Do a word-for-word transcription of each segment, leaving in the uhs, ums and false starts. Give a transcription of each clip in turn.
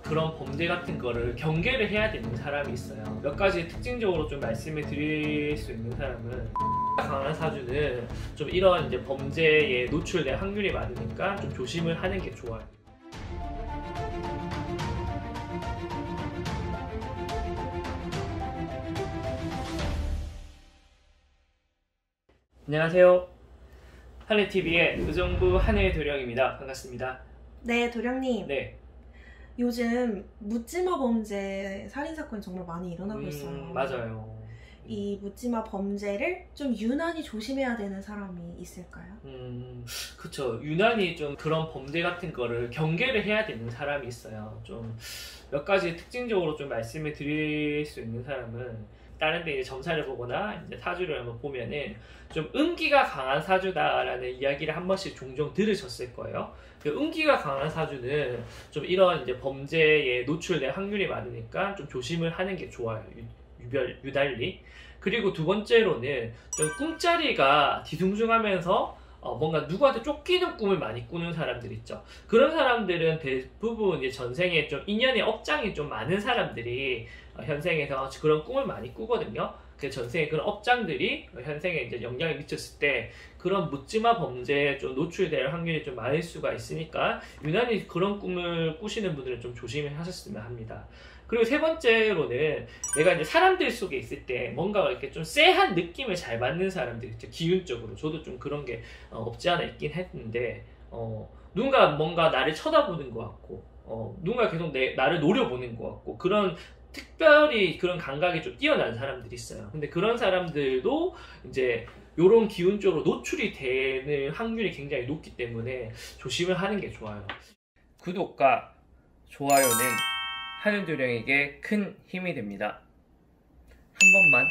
그런 범죄 같은 거를 경계를 해야 되는 사람이 있어요. 몇 가지 특징적으로 좀 말씀을 드릴 수 있는 사람은, 강한 사주는 좀 이런 이제 범죄에 노출될 확률이 많으니까 좀 조심을 하는 게 좋아요. 안녕하세요. 하늘티비의 의정부 하늘도령입니다. 반갑습니다. 네, 도령님. 네. 요즘 묻지마 범죄 살인사건이 정말 많이 일어나고 음, 있어요. 맞아요. 이 묻지마 범죄를 좀 유난히 조심해야 되는 사람이 있을까요? 음, 그쵸. 유난히 좀 그런 범죄 같은 거를 경계를 해야 되는 사람이 있어요. 좀 몇 가지 특징적으로 좀 말씀을 드릴 수 있는 사람은, 다른 데 이제 점사를 보거나 이제 사주를 한번 보면은 좀 음기가 강한 사주다라는 이야기를 한 번씩 종종 들으셨을 거예요. 그 음기가 강한 사주는 좀 이런 이제 범죄에 노출될 확률이 많으니까 좀 조심을 하는 게 좋아요. 유, 유별, 유달리. 그리고 두 번째로는 좀 꿈자리가 뒤숭숭하면서 어, 뭔가 누구한테 쫓기는 꿈을 많이 꾸는 사람들 있죠. 그런 사람들은 대부분 이제 전생에 좀 인연의 업장이 좀 많은 사람들이 어, 현생에서 그런 꿈을 많이 꾸거든요. 그 전생에 그런 업장들이 어, 현생에 이제 영향을 미쳤을 때 그런 묻지마 범죄에 좀 노출될 확률이 좀 많을 수가 있으니까 유난히 그런 꿈을 꾸시는 분들은 좀 조심을 하셨으면 합니다. 그리고 세 번째로는, 내가 이제 사람들 속에 있을 때 뭔가 이렇게 좀 쎄한 느낌을 잘 받는 사람들 있죠. 기운적으로. 저도 좀 그런 게 어, 없지 않아 있긴 했는데, 어, 누군가 뭔가 나를 쳐다보는 것 같고, 어, 누군가 계속 내, 나를 노려보는 것 같고, 그런 특별히 그런 감각이 좀 뛰어난 사람들이 있어요. 근데 그런 사람들도 이제 요런 기운 쪽으로 노출이 되는 확률이 굉장히 높기 때문에 조심을 하는 게 좋아요. 구독과 좋아요는 하늘도령에게 큰 힘이 됩니다. 한 번만.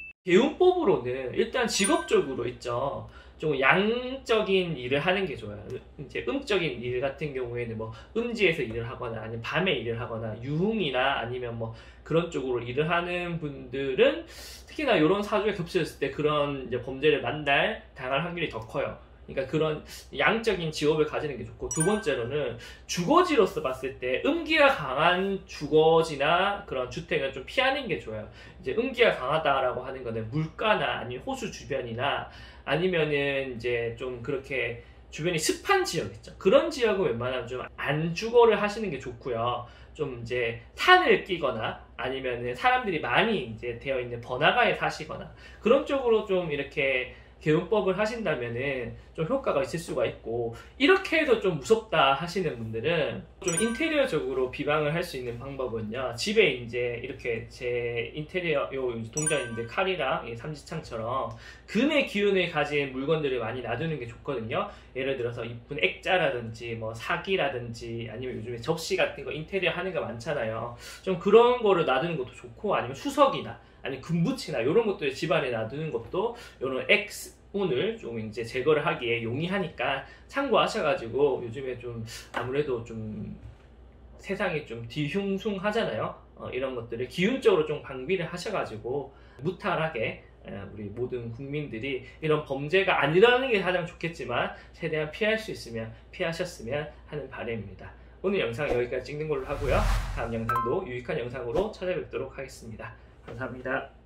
개운법으로는 일단 직업적으로 있죠. 좀 양적인 일을 하는 게 좋아요. 이제 음적인 일 같은 경우에는 뭐 음지에서 일을 하거나 아니면 밤에 일을 하거나 유흥이나 아니면 뭐 그런 쪽으로 일을 하는 분들은 특히나 이런 사주에 겹쳐졌을 때 그런 이제 범죄를 만날 당할 확률이 더 커요. 그러니까 그런 양적인 직업을 가지는 게 좋고, 두 번째로는 주거지로서 봤을 때 음기가 강한 주거지나 그런 주택은 좀 피하는 게 좋아요. 이제 음기가 강하다라고 하는 거는 물가나 아니면 호수 주변이나 아니면은 이제 좀 그렇게 주변이 습한 지역 있죠. 그런 지역은 웬만하면 좀 안 주거를 하시는 게 좋고요. 좀 이제 산을 끼거나 아니면은 사람들이 많이 이제 되어 있는 번화가에 사시거나 그런 쪽으로 좀 이렇게 개운법을 하신다면은 좀 효과가 있을 수가 있고, 이렇게 해도 좀 무섭다 하시는 분들은 좀 인테리어적으로 비방을 할 수 있는 방법은요, 집에 이제 이렇게 제 인테리어 요 동전인데 칼이랑 이 삼지창처럼 금의 기운을 가진 물건들을 많이 놔두는 게 좋거든요. 예를 들어서 이쁜 액자라든지 뭐 사기라든지 아니면 요즘에 접시 같은 거 인테리어 하는 거 많잖아요. 좀 그런 거를 놔두는 것도 좋고, 아니면 수석이나 아니 금붙이나 이런 것들 집안에 놔두는 것도 이런 X운을 좀 이제 제거를 하기에 용이하니까 참고하셔가지고, 요즘에 좀 아무래도 좀 세상이 좀 뒤숭숭하잖아요. 어, 이런 것들을 기운적으로 좀 방비를 하셔가지고 무탈하게 우리 모든 국민들이 이런 범죄가 안 일어나는 게 가장 좋겠지만 최대한 피할 수 있으면 피하셨으면 하는 바람입니다. 오늘 영상 여기까지 찍는 걸로 하고요. 다음 영상도 유익한 영상으로 찾아뵙도록 하겠습니다. 감사합니다.